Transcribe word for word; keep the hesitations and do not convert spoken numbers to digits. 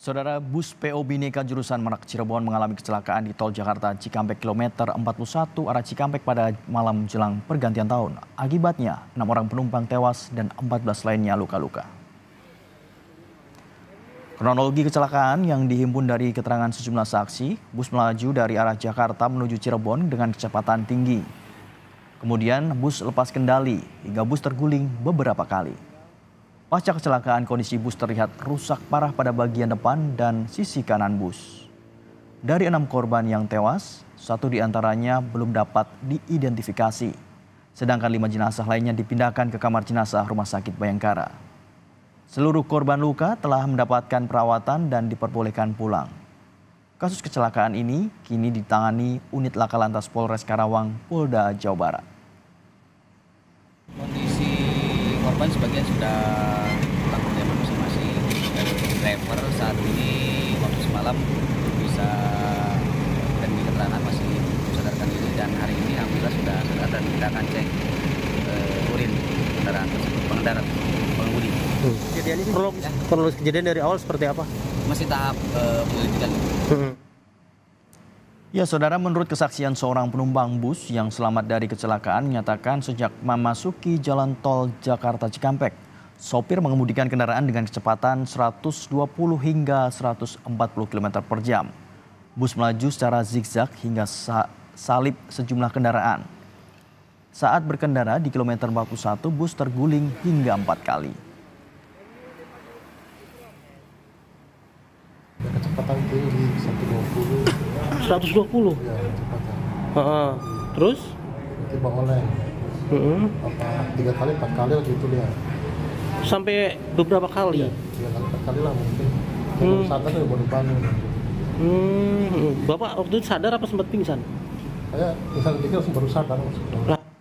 Saudara, bus P O Bhinneka jurusan Merak Cirebon mengalami kecelakaan di tol Jakarta Cikampek kilometer empat puluh satu arah Cikampek pada malam jelang pergantian tahun. Akibatnya, enam orang penumpang tewas dan empat belas lainnya luka-luka. Kronologi kecelakaan yang dihimpun dari keterangan sejumlah saksi, bus melaju dari arah Jakarta menuju Cirebon dengan kecepatan tinggi. Kemudian bus lepas kendali hingga bus terguling beberapa kali. Pasca kecelakaan, kondisi bus terlihat rusak parah pada bagian depan dan sisi kanan bus. Dari enam korban yang tewas, satu diantaranya belum dapat diidentifikasi. Sedangkan lima jenazah lainnya dipindahkan ke kamar jenazah Rumah Sakit Bayangkara. Seluruh korban luka telah mendapatkan perawatan dan diperbolehkan pulang. Kasus kecelakaan ini kini ditangani Unit Laka Lantas Polres Karawang, Polda Jawa Barat. Kondisi korban sebagian sudah pulang ke rumah masing-masing. Driver saat ini waktu semalam bisa dan di keterangan masih sadarkan diri, dan hari ini alhamdulillah sudah sadar dan kita akan cek uh, urin kendaraan tersebut, pengendara pengemudi. Hmm. Kejadian ini kronologis, ya. kronologis kejadian dari awal seperti apa? Masih tahap uh, penyelidikan. Hmm. Ya, saudara, menurut kesaksian seorang penumpang bus yang selamat dari kecelakaan menyatakan sejak memasuki jalan tol Jakarta Cikampek, sopir mengemudikan kendaraan dengan kecepatan seratus dua puluh hingga seratus empat puluh kilometer per jam. Bus melaju secara zigzag hingga sa salip sejumlah kendaraan. Saat berkendara di kilometer empat puluh satu, bus terguling hingga empat kali. Kecepatan tinggi seratus dua puluh. seratus dua puluh. Ya, kecepatan. Uh-huh. Terus? Tiba oleng. Uh-huh. Apa tiga kali, empat kali waktu itu lihat. Sampai beberapa kali. Ya, tiga kali, empat kali lah mungkin. Hmm. Baru sadar ya, baru bangun. Hmm. Bapak waktu itu sadar apa sempat pingsan? Saya pingsan dikit langsung baru sadar. Lah,